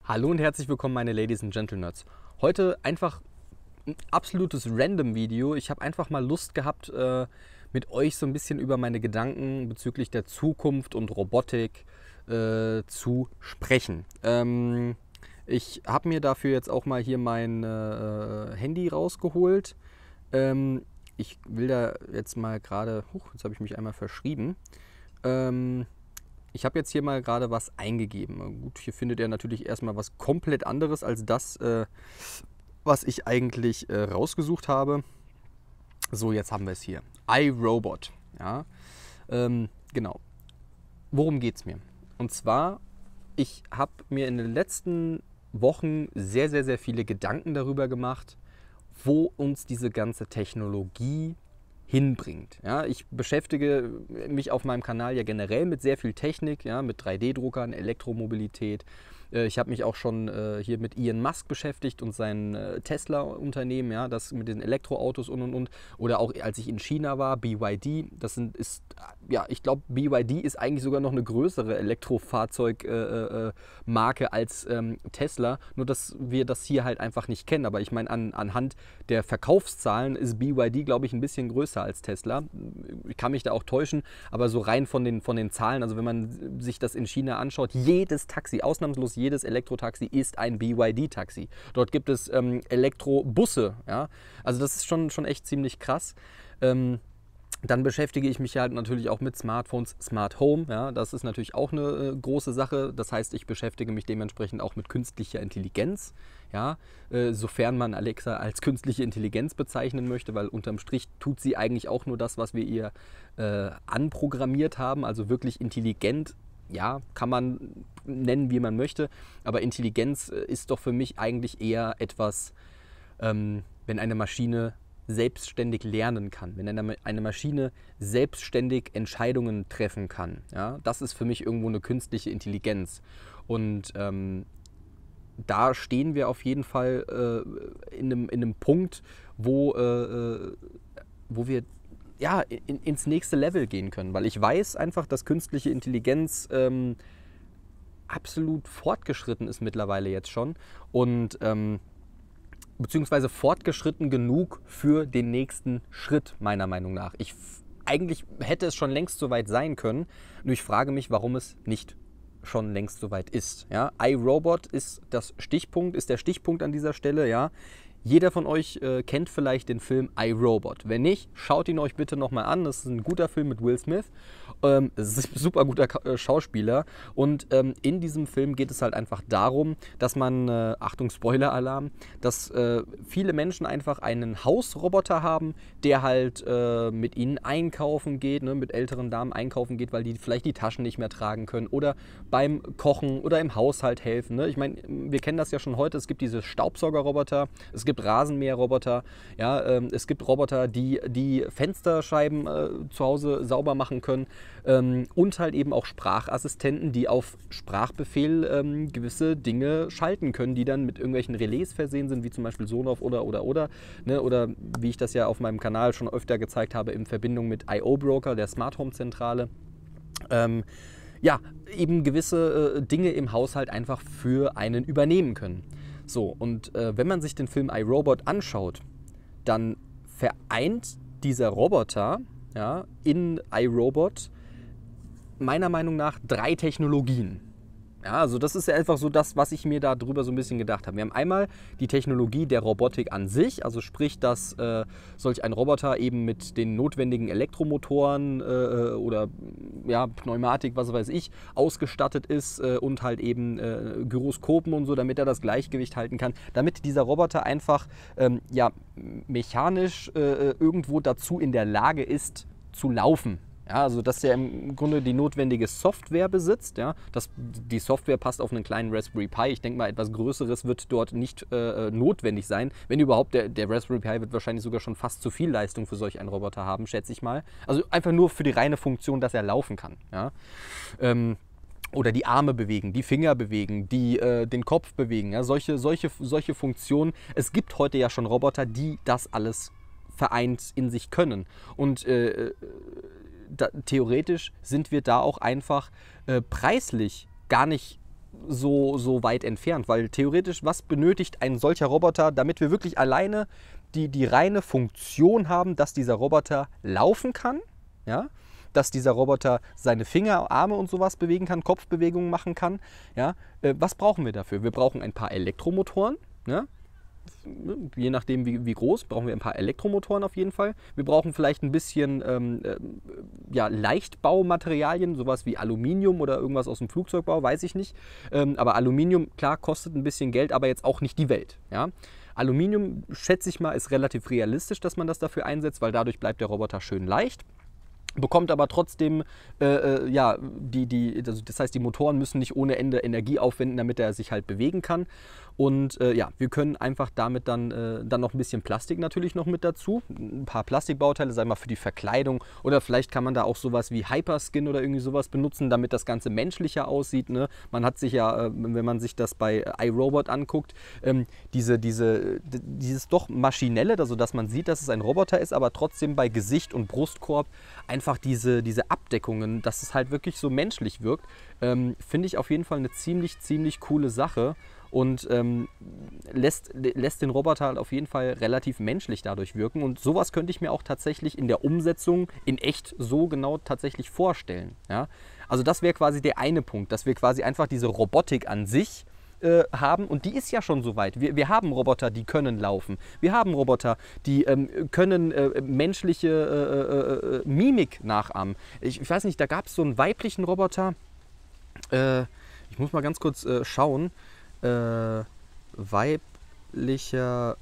Hallo und herzlich willkommen, meine Ladies and Gentlenerds. Heute einfach ein absolutes Random-Video. Ich habe einfach mal Lust gehabt, mit euch so ein bisschen über meine Gedanken bezüglich der Zukunft und Robotik zu sprechen. Ich habe mir dafür jetzt auch mal hier mein Handy rausgeholt. Ich will da jetzt mal gerade, jetzt habe ich mich einmal verschrieben. Ich habe jetzt hier mal gerade was eingegeben. Gut, hier findet ihr natürlich erstmal was komplett anderes als das, was ich eigentlich rausgesucht habe. So, jetzt haben wir es hier. iRobot. Ja, genau. Worum geht es mir? Und zwar, ich habe mir in den letzten Wochen sehr, sehr, sehr viele Gedanken darüber gemacht, wo uns diese ganze Technologie hinbringt. Ja, ich beschäftige mich auf meinem Kanal ja generell mit sehr viel Technik, ja, mit 3D-Druckern, Elektromobilität. Ich habe mich auch schon hier mit Elon Musk beschäftigt und sein Tesla-Unternehmen, ja, das mit den Elektroautos und. Oder auch als ich in China war, BYD. Ich glaube, BYD ist eigentlich sogar noch eine größere Elektrofahrzeugmarke als Tesla. Nur, dass wir das hier halt einfach nicht kennen. Aber ich meine, anhand der Verkaufszahlen ist BYD, glaube ich, ein bisschen größer als Tesla. Ich kann mich da auch täuschen, aber so rein von den Zahlen, also wenn man sich das in China anschaut, jedes Taxi, ausnahmslos jedes Elektrotaxi ist ein BYD-Taxi. Dort gibt es Elektrobusse, ja. Also das ist schon echt ziemlich krass. Dann beschäftige ich mich halt natürlich auch mit Smartphones, Smart Home. Ja, das ist natürlich auch eine große Sache. Das heißt, ich beschäftige mich dementsprechend auch mit künstlicher Intelligenz. Ja, sofern man Alexa als künstliche Intelligenz bezeichnen möchte, weil unterm Strich tut sie eigentlich auch nur das, was wir ihr anprogrammiert haben. Also wirklich intelligent, ja, kann man nennen, wie man möchte. Aber Intelligenz ist doch für mich eigentlich eher etwas, wenn eine Maschine selbstständig lernen kann, wenn eine Maschine selbstständig Entscheidungen treffen kann. Ja, das ist für mich irgendwo eine künstliche Intelligenz. Und da stehen wir auf jeden Fall in einem Punkt, wo wir ja, ins nächste Level gehen können. Weil ich weiß einfach, dass künstliche Intelligenz absolut fortgeschritten ist mittlerweile jetzt schon. Und beziehungsweise fortgeschritten genug für den nächsten Schritt, meiner Meinung nach. Eigentlich hätte es schon längst soweit sein können, nur ich frage mich, warum es nicht schon längst soweit ist. Ja? iRobot ist der Stichpunkt an dieser Stelle. Ja? Jeder von euch kennt vielleicht den Film iRobot. Wenn nicht, schaut ihn euch bitte nochmal an. Das ist ein guter Film mit Will Smith. Es ist ein super guter Schauspieler. Und in diesem Film geht es halt einfach darum, dass man, Achtung Spoiler-Alarm, dass viele Menschen einfach einen Hausroboter haben, der halt mit ihnen einkaufen geht, ne, mit älteren Damen einkaufen geht, weil die vielleicht die Taschen nicht mehr tragen können oder beim Kochen oder im Haushalt helfen. Ne? Ich meine, wir kennen das ja schon heute. Es gibt diese Staubsaugerroboter, es gibt Rasenmäherroboter, ja, es gibt Roboter, die Fensterscheiben zu Hause sauber machen können, und halt eben auch Sprachassistenten, die auf Sprachbefehl gewisse Dinge schalten können, die dann mit irgendwelchen Relais versehen sind, wie zum Beispiel Sonos oder, ne, oder wie ich das ja auf meinem Kanal schon öfter gezeigt habe, in Verbindung mit IO Broker, der Smart Home Zentrale. Ja, eben gewisse Dinge im Haushalt einfach für einen übernehmen können. So, und wenn man sich den Film iRobot anschaut, dann vereint dieser Roboter, ja, in iRobot meiner Meinung nach 3 Technologien. Ja, also das ist ja einfach so das, was ich mir da drüber so ein bisschen gedacht habe. Wir haben einmal die Technologie der Robotik an sich, also sprich, dass solch ein Roboter eben mit den notwendigen Elektromotoren oder ja, Pneumatik, was weiß ich, ausgestattet ist und halt eben Gyroskopen und so, damit er das Gleichgewicht halten kann, damit dieser Roboter einfach ja, mechanisch irgendwo dazu in der Lage ist, zu laufen. Ja, also dass er im Grunde die notwendige Software besitzt. Ja, die Software passt auf einen kleinen Raspberry Pi. Ich denke mal, etwas Größeres wird dort nicht notwendig sein. Wenn überhaupt, der Raspberry Pi wird wahrscheinlich sogar schon fast zu viel Leistung für solch einen Roboter haben, schätze ich mal. Also einfach nur für die reine Funktion, dass er laufen kann. Ja. Oder die Arme bewegen, die Finger bewegen, die den Kopf bewegen. Ja. Solche Funktionen. Es gibt heute ja schon Roboter, die das alles vereint in sich können. Und theoretisch sind wir da auch einfach preislich gar nicht so weit entfernt, weil theoretisch, was benötigt ein solcher Roboter, damit wir wirklich alleine die reine Funktion haben, dass dieser Roboter laufen kann, ja? Dass dieser Roboter seine Finger, Arme und sowas bewegen kann, Kopfbewegungen machen kann. Ja? Was brauchen wir dafür? Wir brauchen ein paar Elektromotoren. Ja? Je nachdem wie groß, brauchen wir ein paar Elektromotoren auf jeden Fall. Wir brauchen vielleicht ein bisschen ja, Leichtbaumaterialien, sowas wie Aluminium oder irgendwas aus dem Flugzeugbau, weiß ich nicht. Aber Aluminium, klar, kostet ein bisschen Geld, aber jetzt auch nicht die Welt. Ja? Aluminium, schätze ich mal, ist relativ realistisch, dass man das dafür einsetzt, weil dadurch bleibt der Roboter schön leicht. Bekommt aber trotzdem, ja, also das heißt, die Motoren müssen nicht ohne Ende Energie aufwenden, damit er sich halt bewegen kann. Und ja, wir können einfach damit dann noch ein bisschen Plastik natürlich noch mit dazu. Ein paar Plastikbauteile, sagen wir mal für die Verkleidung. Oder vielleicht kann man da auch sowas wie Hyperskin oder irgendwie sowas benutzen, damit das Ganze menschlicher aussieht. Ne? Man hat sich ja, wenn man sich das bei iRobot anguckt, dieses doch maschinelle, also dass man sieht, dass es ein Roboter ist, aber trotzdem bei Gesicht und Brustkorb einfach diese Abdeckungen, dass es halt wirklich so menschlich wirkt, finde ich auf jeden Fall eine ziemlich coole Sache. Und lässt den Roboter halt auf jeden Fall relativ menschlich dadurch wirken. Und sowas könnte ich mir auch tatsächlich in der Umsetzung in echt so genau tatsächlich vorstellen. Ja? Also das wäre quasi der eine Punkt, dass wir quasi einfach diese Robotik an sich haben. Und die ist ja schon so weit. Wir haben Roboter, die können laufen. Wir haben Roboter, die können menschliche Mimik nachahmen. Ich weiß nicht, da gab es so einen weiblichen Roboter. Ich muss mal ganz kurz schauen. Weiblicher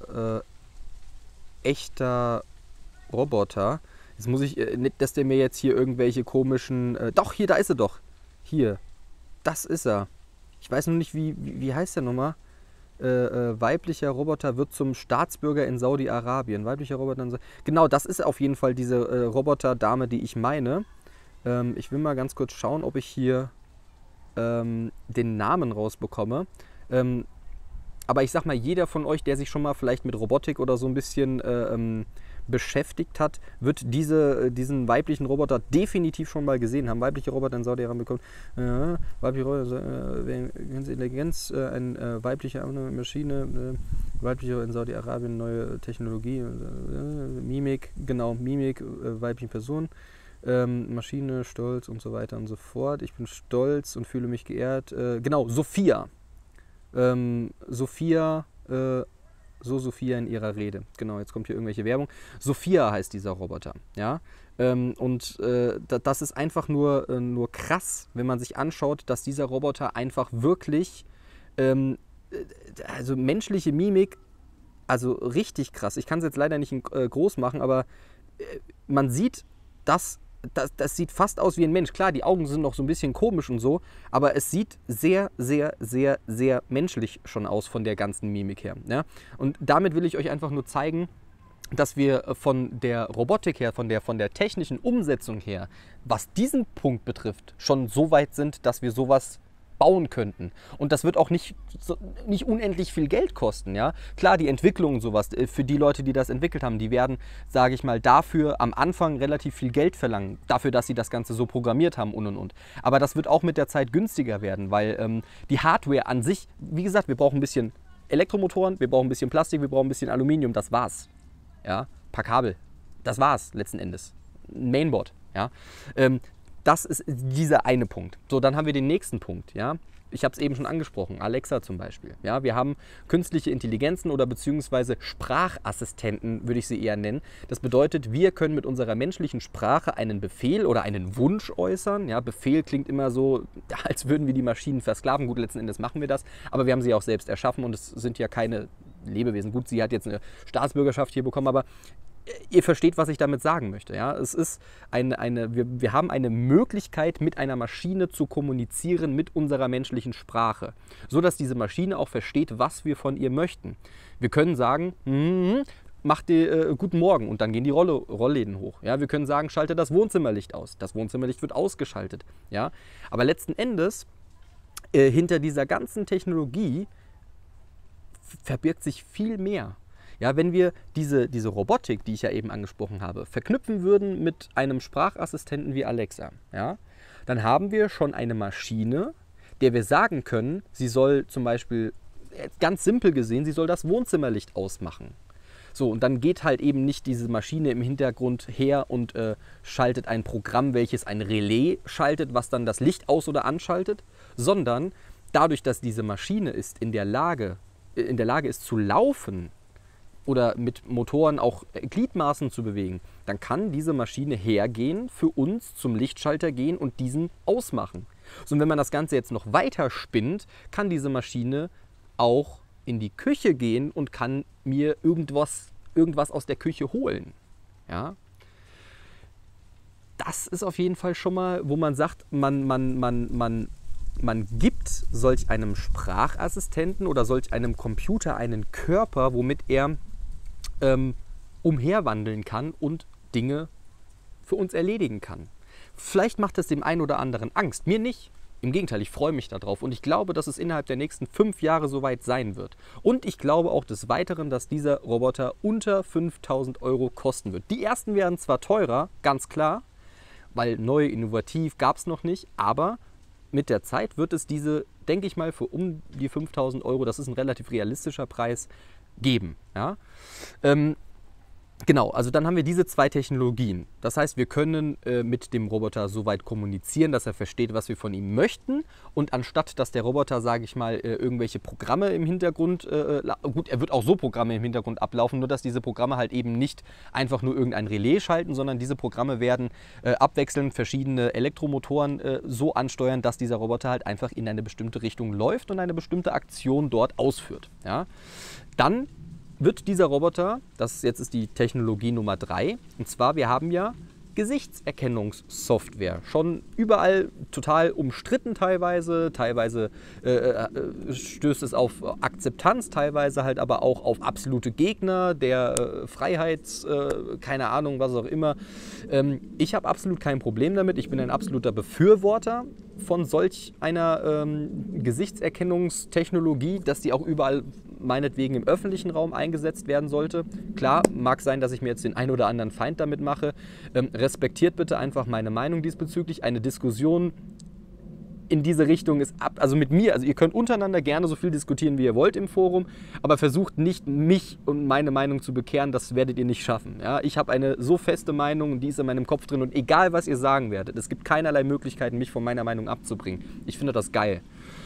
echter Roboter. Jetzt muss ich nicht, dass der mir jetzt hier irgendwelche komischen. Doch, hier, da ist er doch. Hier. Das ist er. Ich weiß nur nicht, wie heißt der nochmal? Weiblicher Roboter wird zum Staatsbürger in Saudi-Arabien. Weiblicher Roboter. Genau, das ist auf jeden Fall diese Roboterdame, die ich meine. Ich will mal ganz kurz schauen, ob ich hier den Namen rausbekomme. Aber ich sag mal, jeder von euch, der sich schon mal vielleicht mit Robotik oder so ein bisschen beschäftigt hat, wird diesen weiblichen Roboter definitiv schon mal gesehen haben. Weibliche Roboter in Saudi-Arabien bekommen. Weibliche Roboter, Intelligenz, eine weibliche Maschine, weibliche in Saudi-Arabien, neue Technologie, Mimik, genau, Mimik, weibliche Person. Maschine, Stolz und so weiter und so fort. Ich bin stolz und fühle mich geehrt. Genau, Sophia. Sophia in ihrer Rede. Genau, jetzt kommt hier irgendwelche Werbung. Sophia heißt dieser Roboter. Ja? Das ist einfach nur krass, wenn man sich anschaut, dass dieser Roboter einfach wirklich, also menschliche Mimik, also richtig krass. Ich kann es jetzt leider nicht groß machen, aber man sieht, das sieht fast aus wie ein Mensch. Klar, die Augen sind noch so ein bisschen komisch und so, aber es sieht sehr menschlich schon aus von der ganzen Mimik her. Ja? Und damit will ich euch einfach nur zeigen, dass wir von der Robotik her, von der technischen Umsetzung her, was diesen Punkt betrifft, schon so weit sind, dass wir sowas bauen könnten. Und das wird auch nicht unendlich viel Geld kosten. Ja? Klar, die Entwicklung und sowas, für die Leute, die das entwickelt haben, die werden, sage ich mal, dafür am Anfang relativ viel Geld verlangen, dafür, dass sie das Ganze so programmiert haben und. Aber das wird auch mit der Zeit günstiger werden, weil die Hardware an sich, wie gesagt, wir brauchen ein bisschen Elektromotoren, wir brauchen ein bisschen Plastik, wir brauchen ein bisschen Aluminium, das war's. Ja? Ein paar Kabel, das war's letzten Endes. Ein Mainboard. Ja? Das ist dieser eine Punkt. So, dann haben wir den nächsten Punkt. Ja? Ich habe es eben schon angesprochen, Alexa zum Beispiel. Ja? Wir haben künstliche Intelligenzen oder beziehungsweise Sprachassistenten, würde ich sie eher nennen. Das bedeutet, wir können mit unserer menschlichen Sprache einen Befehl oder einen Wunsch äußern. Ja? Befehl klingt immer so, als würden wir die Maschinen versklaven. Gut, letzten Endes machen wir das, aber wir haben sie auch selbst erschaffen und es sind ja keine Lebewesen. Gut, sie hat jetzt eine Staatsbürgerschaft hier bekommen, aber ihr versteht, was ich damit sagen möchte. Ja? Es ist wir haben eine Möglichkeit, mit einer Maschine zu kommunizieren mit unserer menschlichen Sprache, sodass diese Maschine auch versteht, was wir von ihr möchten. Wir können sagen, mach dir guten Morgen und dann gehen die Rollläden hoch. Ja? Wir können sagen, schalte das Wohnzimmerlicht aus. Das Wohnzimmerlicht wird ausgeschaltet. Ja? Aber letzten Endes, hinter dieser ganzen Technologie verbirgt sich viel mehr. Ja, wenn wir diese Robotik, die ich ja eben angesprochen habe, verknüpfen würden mit einem Sprachassistenten wie Alexa, ja, dann haben wir schon eine Maschine, der wir sagen können, sie soll zum Beispiel, ganz simpel gesehen, sie soll das Wohnzimmerlicht ausmachen. So, und dann geht halt eben nicht diese Maschine im Hintergrund her und schaltet ein Programm, welches ein Relais schaltet, was dann das Licht aus- oder anschaltet, sondern dadurch, dass diese Maschine in der Lage ist zu laufen oder mit Motoren auch Gliedmaßen zu bewegen, dann kann diese Maschine hergehen, für uns zum Lichtschalter gehen und diesen ausmachen. So, und wenn man das Ganze jetzt noch weiter spinnt, kann diese Maschine auch in die Küche gehen und kann mir irgendwas aus der Küche holen. Ja? Das ist auf jeden Fall schon mal, wo man sagt, man gibt solch einem Sprachassistenten oder solch einem Computer einen Körper, womit er umherwandeln kann und Dinge für uns erledigen kann. Vielleicht macht es dem einen oder anderen Angst, mir nicht. Im Gegenteil, ich freue mich darauf und ich glaube, dass es innerhalb der nächsten 5 Jahre soweit sein wird. Und ich glaube auch des Weiteren, dass dieser Roboter unter 5.000 € kosten wird. Die ersten werden zwar teurer, ganz klar, weil neu, innovativ gab es noch nicht, aber mit der Zeit wird es diese, denke ich mal, für um die 5.000 €, das ist ein relativ realistischer Preis, geben. Ja? Genau, also dann haben wir diese zwei Technologien. Das heißt, wir können mit dem Roboter so weit kommunizieren, dass er versteht, was wir von ihm möchten. Und anstatt, dass der Roboter, sage ich mal, irgendwelche Programme im Hintergrund, gut, er wird auch so Programme im Hintergrund ablaufen, nur dass diese Programme halt eben nicht einfach nur irgendein Relais schalten, sondern diese Programme werden abwechselnd verschiedene Elektromotoren so ansteuern, dass dieser Roboter halt einfach in eine bestimmte Richtung läuft und eine bestimmte Aktion dort ausführt. Ja? Dann wird dieser Roboter, jetzt ist die Technologie Nummer 3, und zwar, wir haben ja Gesichtserkennungssoftware. Schon überall total umstritten teilweise. Teilweise stößt es auf Akzeptanz, teilweise halt aber auch auf absolute Gegner der keine Ahnung, was auch immer. Ich habe absolut kein Problem damit. Ich bin ein absoluter Befürworter von solch einer Gesichtserkennungstechnologie, dass die auch überall meinetwegen im öffentlichen Raum eingesetzt werden sollte. Klar, mag sein, dass ich mir jetzt den einen oder anderen Feind damit mache. Respektiert bitte einfach meine Meinung diesbezüglich. Eine Diskussion in diese Richtung ist also mit mir, also ihr könnt untereinander gerne so viel diskutieren, wie ihr wollt im Forum, aber versucht nicht, mich und meine Meinung zu bekehren, das werdet ihr nicht schaffen. Ja? Ich habe eine so feste Meinung, die ist in meinem Kopf drin und egal, was ihr sagen werdet, es gibt keinerlei Möglichkeiten, mich von meiner Meinung abzubringen. Ich finde das geil.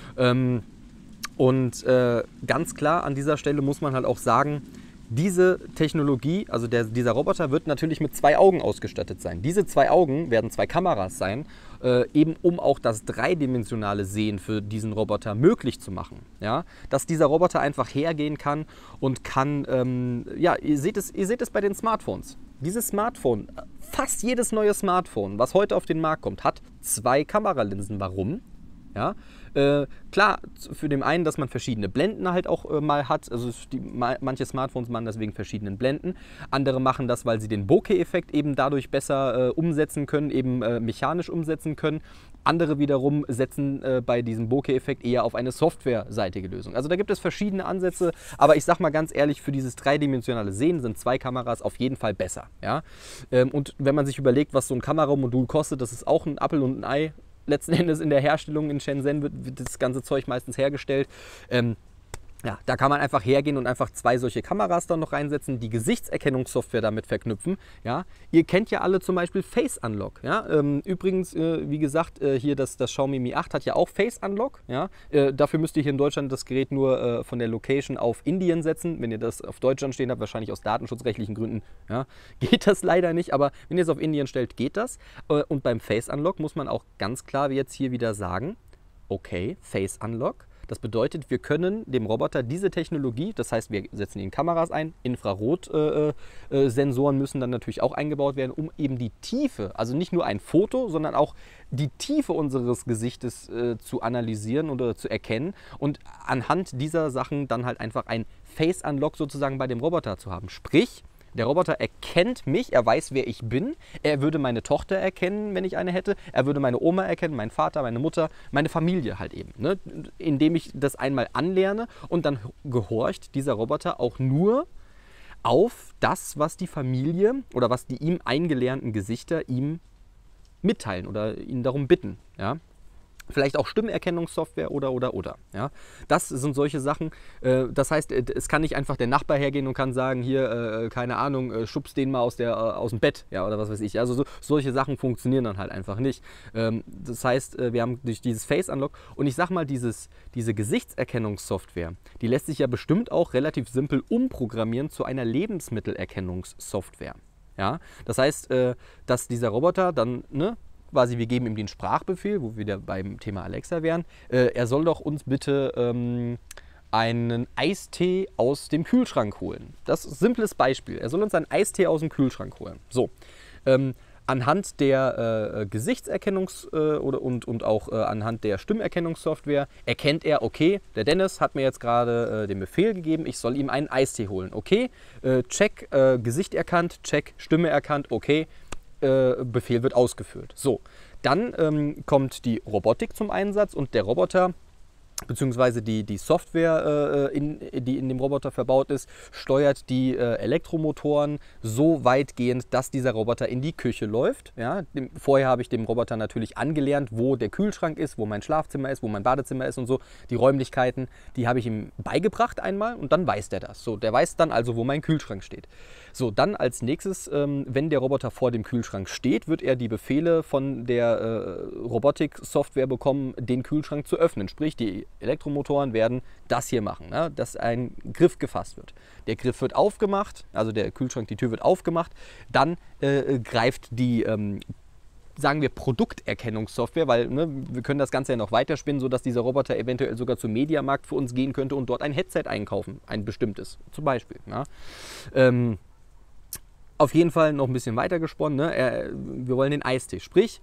Ganz klar, an dieser Stelle muss man halt auch sagen, diese Technologie, also dieser Roboter wird natürlich mit 2 Augen ausgestattet sein. Diese 2 Augen werden 2 Kameras sein, eben um auch das dreidimensionale Sehen für diesen Roboter möglich zu machen. Ja? Dass dieser Roboter einfach hergehen kann und kann, ihr seht es bei den Smartphones. Dieses Smartphone, fast jedes neue Smartphone, was heute auf den Markt kommt, hat 2 Kameralinsen. Warum? Ja? Klar, für den einen, dass man verschiedene Blenden halt auch mal hat. Also manche Smartphones machen deswegen verschiedenen Blenden. Andere machen das, weil sie den Bokeh-Effekt eben dadurch besser umsetzen können, eben mechanisch umsetzen können. Andere wiederum setzen bei diesem Bokeh-Effekt eher auf eine softwareseitige Lösung. Also da gibt es verschiedene Ansätze, aber ich sag mal ganz ehrlich, für dieses dreidimensionale Sehen sind 2 Kameras auf jeden Fall besser. Ja? Und wenn man sich überlegt, was so ein Kameramodul kostet, das ist auch ein Apfel und ein Ei. Letzten Endes in der Herstellung in Shenzhen wird das ganze Zeug meistens hergestellt. Ja, da kann man einfach hergehen und einfach 2 solche Kameras dann noch reinsetzen, die Gesichtserkennungssoftware damit verknüpfen. Ja. Ihr kennt ja alle zum Beispiel Face Unlock. Ja. Übrigens, wie gesagt, hier das Xiaomi Mi 8 hat ja auch Face Unlock. Ja. Dafür müsst ihr hier in Deutschland das Gerät nur von der Location auf Indien setzen. Wenn ihr das auf Deutschland stehen habt, wahrscheinlich aus datenschutzrechtlichen Gründen, ja, geht das leider nicht. Aber wenn ihr es auf Indien stellt, geht das. Und beim Face Unlock muss man auch ganz klar jetzt hier wieder sagen, okay, Face Unlock. Das bedeutet, wir können dem Roboter diese Technologie, das heißt, wir setzen in Kameras ein, Infrarot-Sensoren müssen dann natürlich auch eingebaut werden, um eben die Tiefe, also nicht nur ein Foto, sondern auch die Tiefe unseres Gesichtes zu analysieren oder zu erkennen und anhand dieser Sachen dann halt einfach ein Face-Unlock sozusagen bei dem Roboter zu haben. Sprich, der Roboter erkennt mich, er weiß, wer ich bin. Er würde meine Tochter erkennen, wenn ich eine hätte. Er würde meine Oma erkennen, meinen Vater, meine Mutter, meine Familie halt eben. Ne? Indem ich das einmal anlerne und dann gehorcht dieser Roboter auch nur auf das, was die Familie oder was die ihm eingelernten Gesichter ihm mitteilen oder ihn darum bitten. Ja? Vielleicht auch Stimmerkennungssoftware oder. Ja? Das sind solche Sachen. Das heißt, es kann nicht einfach der Nachbar hergehen und kann sagen, hier, keine Ahnung, schubst den mal aus dem Bett, ja, oder was weiß ich. Also solche Sachen funktionieren dann halt einfach nicht. Das heißt, wir haben durch dieses Face Unlock und ich sag mal, diese Gesichtserkennungssoftware, die lässt sich ja bestimmt auch relativ simpel umprogrammieren zu einer Lebensmittelerkennungssoftware. Ja? Das heißt, dass dieser Roboter dann, ne, quasi, wir geben ihm den Sprachbefehl, wo wir wieder beim Thema Alexa wären. Er soll doch uns bitte einen Eistee aus dem Kühlschrank holen. Das ist ein simples Beispiel. Er soll uns einen Eistee aus dem Kühlschrank holen. So, anhand der und auch anhand der Stimmerkennungssoftware erkennt er, okay, der Dennis hat mir jetzt gerade den Befehl gegeben, ich soll ihm einen Eistee holen. Okay, check, Gesicht erkannt, check, Stimme erkannt, okay, Befehl wird ausgeführt. So, dann kommt die Robotik zum Einsatz und der Roboter beziehungsweise die Software, die in dem Roboter verbaut ist, steuert die Elektromotoren so weitgehend, dass dieser Roboter in die Küche läuft. Ja? Vorher habe ich dem Roboter natürlich angelernt, wo der Kühlschrank ist, wo mein Schlafzimmer ist, wo mein Badezimmer ist und so. Die Räumlichkeiten, die habe ich ihm beigebracht einmal und dann weiß der das. So, der weiß dann also, wo mein Kühlschrank steht. So, dann als nächstes, wenn der Roboter vor dem Kühlschrank steht, wird er die Befehle von der Robotik-Software bekommen, den Kühlschrank zu öffnen. Sprich, die Elektromotoren werden das hier machen, ne? Dass ein Griff gefasst wird. Der Griff wird aufgemacht, also der Kühlschrank, die Tür wird aufgemacht, dann greift die sagen wir Produkterkennungssoftware, weil ne, wir können das Ganze ja noch weiterspinnen, sodass dieser Roboter eventuell sogar zum Mediamarkt für uns gehen könnte und dort ein Headset einkaufen, ein bestimmtes zum Beispiel. Ja? Auf jeden Fall noch ein bisschen weiter gesponnen, ne? Wir wollen den Eistee, sprich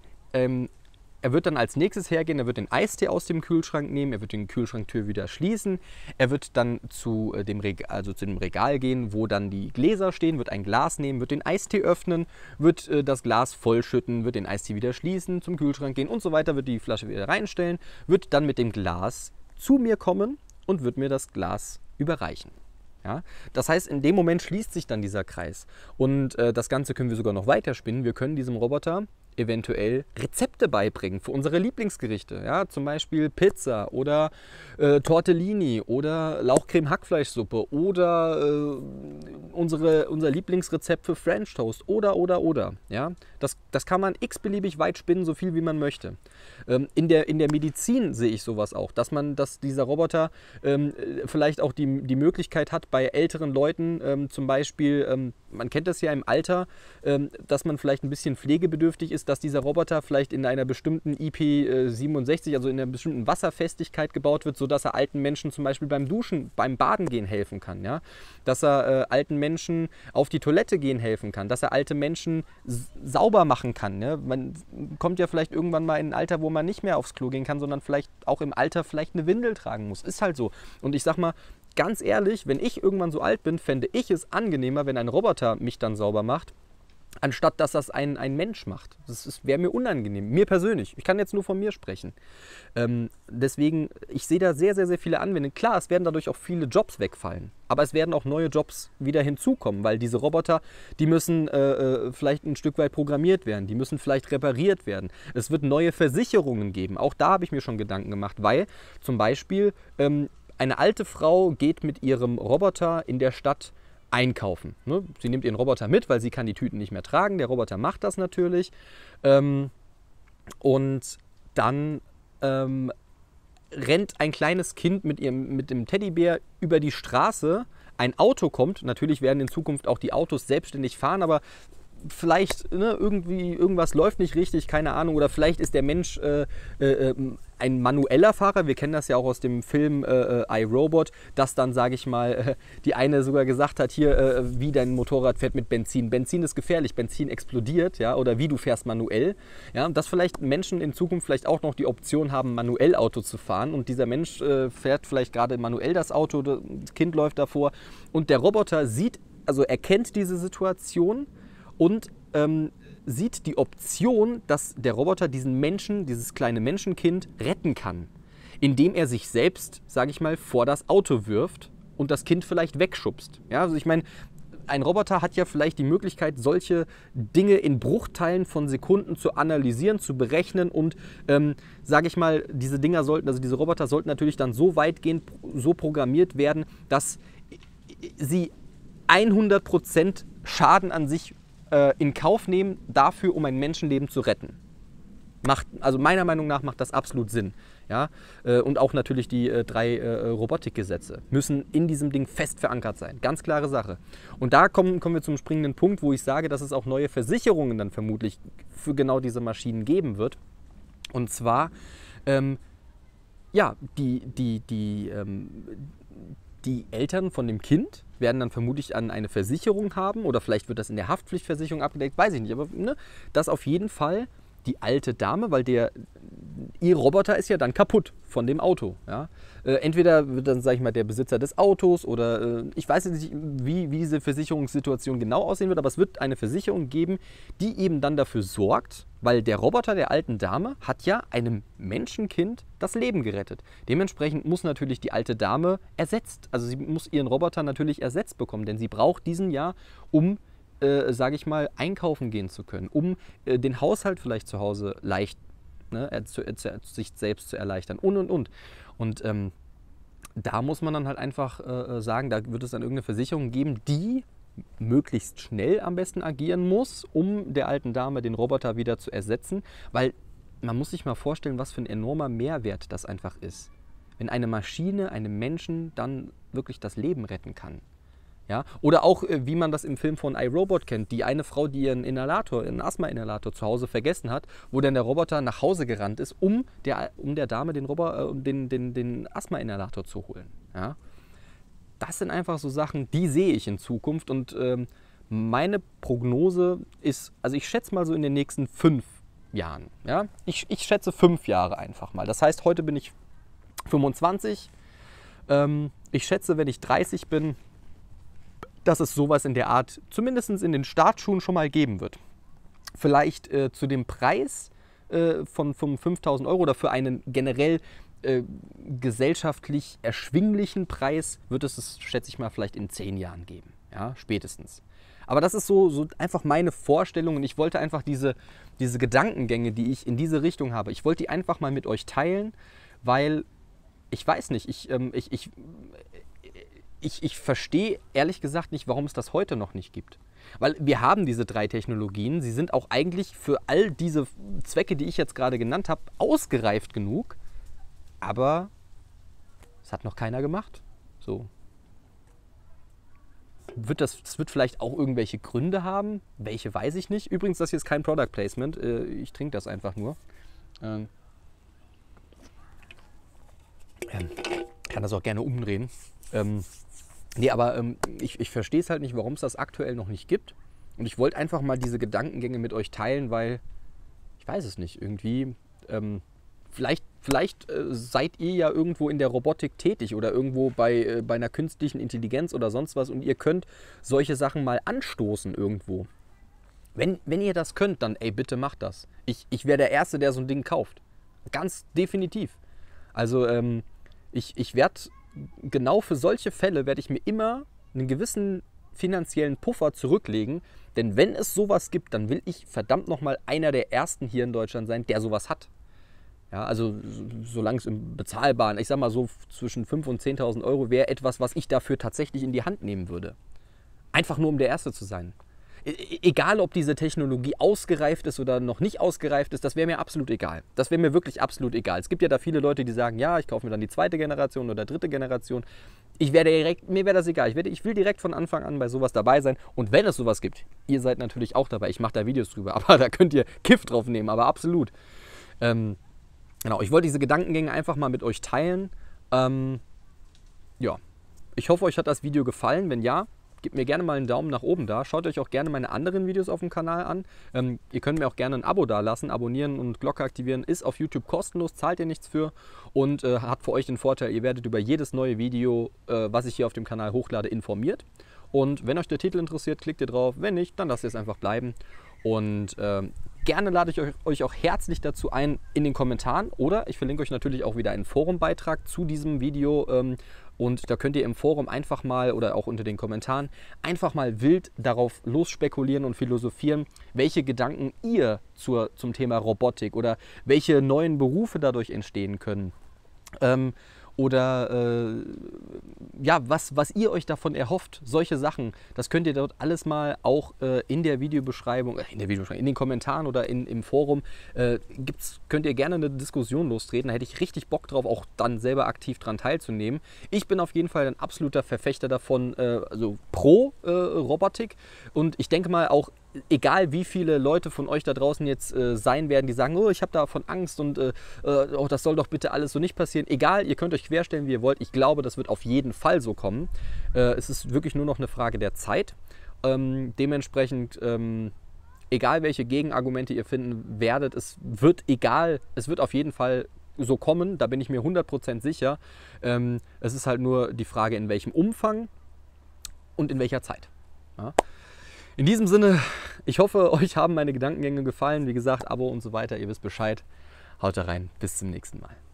er wird dann als nächstes hergehen, er wird den Eistee aus dem Kühlschrank nehmen, er wird die Kühlschranktür wieder schließen, er wird dann zu dem Regal gehen, wo dann die Gläser stehen, wird ein Glas nehmen, wird den Eistee öffnen, wird das Glas vollschütten, wird den Eistee wieder schließen, zum Kühlschrank gehen und so weiter, wird die Flasche wieder reinstellen, wird dann mit dem Glas zu mir kommen und wird mir das Glas überreichen. Ja? Das heißt, in dem Moment schließt sich dann dieser Kreis und das Ganze können wir sogar noch weiterspinnen. Wir können diesem Roboter eventuell Rezepte beibringen für unsere Lieblingsgerichte. Ja? Zum Beispiel Pizza oder Tortellini oder Lauchcreme-Hackfleischsuppe oder unser Lieblingsrezept für French Toast oder. Ja? Das kann man x-beliebig weit spinnen, so viel wie man möchte. In der Medizin sehe ich sowas auch, dass dieser Roboter vielleicht auch die Möglichkeit hat, bei älteren Leuten zum Beispiel, man kennt das ja im Alter, dass man vielleicht ein bisschen pflegebedürftig ist, dass dieser Roboter vielleicht in einer bestimmten IP67, also in einer bestimmten Wasserfestigkeit gebaut wird, sodass er alten Menschen zum Beispiel beim Duschen, beim Baden gehen helfen kann. Ja? Dass er alten Menschen auf die Toilette gehen helfen kann, dass er alte Menschen sauber machen kann. Ne? Man kommt ja vielleicht irgendwann mal in ein Alter, wo man nicht mehr aufs Klo gehen kann, sondern vielleicht auch im Alter vielleicht eine Windel tragen muss. Ist halt so. Und ich sag mal, ganz ehrlich, wenn ich irgendwann so alt bin, fände ich es angenehmer, wenn ein Roboter mich dann sauber macht, anstatt dass das ein Mensch macht. Das wäre mir unangenehm, mir persönlich. Ich kann jetzt nur von mir sprechen. Deswegen, ich sehe da sehr, sehr, sehr viele Anwendungen. Klar, es werden dadurch auch viele Jobs wegfallen, aber es werden auch neue Jobs wieder hinzukommen, weil diese Roboter, die müssen vielleicht ein Stück weit programmiert werden, die müssen vielleicht repariert werden. Es wird neue Versicherungen geben. Auch da habe ich mir schon Gedanken gemacht, weil zum Beispiel eine alte Frau geht mit ihrem Roboter in der Stadt einkaufen. Ne? Sie nimmt ihren Roboter mit, weil sie kann die Tüten nicht mehr tragen. Der Roboter macht das natürlich. Und dann rennt ein kleines Kind mit dem Teddybär über die Straße. Ein Auto kommt. Natürlich werden in Zukunft auch die Autos selbstständig fahren, aber vielleicht irgendwas läuft nicht richtig, keine Ahnung. Oder vielleicht ist der Mensch ein manueller Fahrer. Wir kennen das ja auch aus dem Film iRobot, dass dann, sage ich mal, die eine sogar gesagt hat, hier, wie dein Motorrad fährt mit Benzin. Benzin ist gefährlich, Benzin explodiert, ja, oder wie du fährst manuell. Ja, dass vielleicht Menschen in Zukunft vielleicht auch noch die Option haben, manuell Auto zu fahren und dieser Mensch fährt vielleicht gerade manuell das Auto, das Kind läuft davor und der Roboter erkennt diese Situation und sieht die Option, dass der Roboter diesen Menschen, dieses kleine Menschenkind, retten kann, indem er sich selbst, sage ich mal, vor das Auto wirft und das Kind vielleicht wegschubst. Ja, also ich meine, ein Roboter hat ja vielleicht die Möglichkeit, solche Dinge in Bruchteilen von Sekunden zu analysieren, zu berechnen und, sage ich mal, diese Roboter sollten natürlich dann so weitgehend so programmiert werden, dass sie 100% Schaden an sich in Kauf nehmen, dafür, um ein Menschenleben zu retten. Also meiner Meinung nach macht das absolut Sinn. Ja? Und auch natürlich die 3 Robotikgesetze müssen in diesem Ding fest verankert sein. Ganz klare Sache. Und da kommen wir zum springenden Punkt, wo ich sage, dass es auch neue Versicherungen dann vermutlich für genau diese Maschinen geben wird. Und zwar, ja, die Eltern von dem Kind werden dann vermutlich an eine Versicherung haben oder vielleicht wird das in der Haftpflichtversicherung abgedeckt, weiß ich nicht. Aber ne, dass auf jeden Fall die alte Dame, weil ihr Roboter ist ja dann kaputt von dem Auto. Ja? Entweder wird dann, sage ich mal, der Besitzer des Autos oder ich weiß jetzt nicht, wie diese Versicherungssituation genau aussehen wird, aber es wird eine Versicherung geben, die eben dann dafür sorgt, weil der Roboter der alten Dame hat ja einem Menschenkind das Leben gerettet. Dementsprechend muss natürlich die alte Dame ersetzt, also sie muss ihren Roboter natürlich ersetzt bekommen, denn sie braucht diesen ja, um sage ich mal, einkaufen gehen zu können, um den Haushalt vielleicht zu Hause leicht, sich selbst zu erleichtern und. Und da muss man dann halt einfach sagen, da wird es dann irgendeine Versicherung geben, die möglichst schnell am besten agieren muss, um der alten Dame den Roboter wieder zu ersetzen, weil man muss sich mal vorstellen, was für ein enormer Mehrwert das einfach ist, wenn eine Maschine einem Menschen dann wirklich das Leben retten kann. Ja? Oder auch, wie man das im Film von iRobot kennt, die eine Frau, die ihren Asthma-Inhalator zu Hause vergessen hat, wo dann der Roboter nach Hause gerannt ist, um der Dame den Asthma-Inhalator zu holen. Ja? Das sind einfach so Sachen, die sehe ich in Zukunft und meine Prognose ist, also ich schätze mal so in den nächsten 5 Jahren. Ja? Ich schätze 5 Jahre einfach mal. Das heißt, heute bin ich 25. Ich schätze, wenn ich 30 bin, dass es sowas in der Art zumindest in den Startschuhen schon mal geben wird. Vielleicht zu dem Preis von 5.000 € oder für einen generell gesellschaftlich erschwinglichen Preis wird es, schätze ich mal, vielleicht in 10 Jahren geben. Ja, spätestens. Aber das ist so einfach meine Vorstellung und ich wollte einfach diese Gedankengänge, die ich in diese Richtung habe, ich wollte die einfach mal mit euch teilen, weil ich weiß nicht, ich verstehe ehrlich gesagt nicht, warum es das heute noch nicht gibt. Weil wir haben diese 3 Technologien, sie sind auch eigentlich für all diese Zwecke, die ich jetzt gerade genannt habe, ausgereift genug, aber es hat noch keiner gemacht. So. Das wird vielleicht auch irgendwelche Gründe haben, welche weiß ich nicht. Übrigens, das hier ist kein Product Placement, ich trinke das einfach nur. Kann das auch gerne umdrehen. Nee, aber ich verstehe es halt nicht, warum es das aktuell noch nicht gibt. Und ich wollte einfach mal diese Gedankengänge mit euch teilen, weil, ich weiß es nicht, irgendwie, vielleicht seid ihr ja irgendwo in der Robotik tätig oder irgendwo bei einer künstlichen Intelligenz oder sonst was und ihr könnt solche Sachen mal anstoßen irgendwo. Wenn ihr das könnt, dann ey, bitte macht das. Ich wäre der Erste, der so ein Ding kauft. Ganz definitiv. Also ich werde... Genau für solche Fälle werde ich mir immer einen gewissen finanziellen Puffer zurücklegen, denn wenn es sowas gibt, dann will ich verdammt nochmal einer der Ersten hier in Deutschland sein, der sowas hat. Ja, also solange es im bezahlbaren, ich sag mal so zwischen 5.000 und 10.000 € wäre etwas, was ich dafür tatsächlich in die Hand nehmen würde. Einfach nur, um der Erste zu sein. Egal, ob diese Technologie ausgereift ist oder noch nicht ausgereift ist, das wäre mir absolut egal. Das wäre mir wirklich absolut egal. Es gibt ja da viele Leute, die sagen, ja, ich kaufe mir dann die 2. Generation oder 3. Generation. Mir wäre das egal. Ich will direkt von Anfang an bei sowas dabei sein. Und wenn es sowas gibt, ihr seid natürlich auch dabei. Ich mache da Videos drüber, aber da könnt ihr Kiff drauf nehmen, aber absolut. Genau, ich wollte diese Gedankengänge einfach mal mit euch teilen. Ja, ich hoffe, euch hat das Video gefallen. Wenn ja, gebt mir gerne mal einen Daumen nach oben da. Schaut euch auch gerne meine anderen Videos auf dem Kanal an. Ihr könnt mir auch gerne ein Abo da lassen. Abonnieren und Glocke aktivieren ist auf YouTube kostenlos, zahlt ihr nichts für und hat für euch den Vorteil, ihr werdet über jedes neue Video, was ich hier auf dem Kanal hochlade, informiert. Und wenn euch der Titel interessiert, klickt ihr drauf. Wenn nicht, dann lasst ihr es einfach bleiben. Und gerne lade ich euch auch herzlich dazu ein in den Kommentaren oder ich verlinke euch natürlich auch wieder einen Forumbeitrag zu diesem Video, Und da könnt ihr im Forum einfach mal oder auch unter den Kommentaren einfach mal wild darauf losspekulieren und philosophieren, welche Gedanken ihr zum Thema Robotik oder welche neuen Berufe dadurch entstehen können. Oder ja, was ihr euch davon erhofft, solche Sachen, das könnt ihr dort alles mal auch in der Videobeschreibung, in den Kommentaren oder im Forum, könnt ihr gerne eine Diskussion lostreten. Da hätte ich richtig Bock drauf, auch dann selber aktiv dran teilzunehmen. Ich bin auf jeden Fall ein absoluter Verfechter davon, also pro Robotik, und ich denke mal auch, egal wie viele Leute von euch da draußen jetzt sein werden, die sagen, oh, ich habe davon Angst und oh, das soll doch bitte alles so nicht passieren. Egal, ihr könnt euch querstellen, wie ihr wollt. Ich glaube, das wird auf jeden Fall so kommen. Es ist wirklich nur noch eine Frage der Zeit. Dementsprechend, egal welche Gegenargumente ihr finden werdet, es wird auf jeden Fall so kommen, da bin ich mir 100% sicher. Es ist halt nur die Frage, in welchem Umfang und in welcher Zeit. Ja? In diesem Sinne, ich hoffe, euch haben meine Gedankengänge gefallen. Wie gesagt, Abo und so weiter, ihr wisst Bescheid. Haut da rein, bis zum nächsten Mal.